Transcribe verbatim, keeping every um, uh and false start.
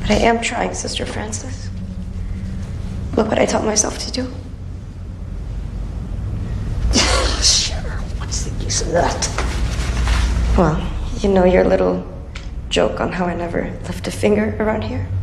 But I am trying, Sister Francis. Look what I taught myself to do. Sure, what's the use of that? Well, you know your little joke on how I never lift a finger around here?